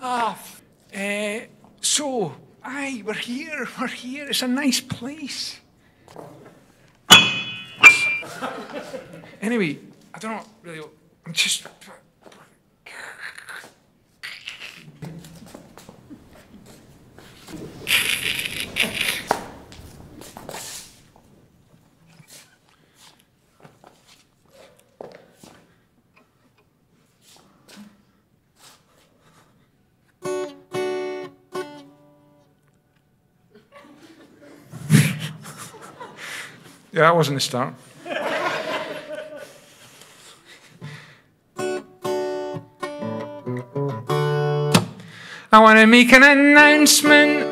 So, aye, we're here. It's a nice place. Anyway, I don't really, I'm just... Yeah, that wasn't the start. I want to make an announcement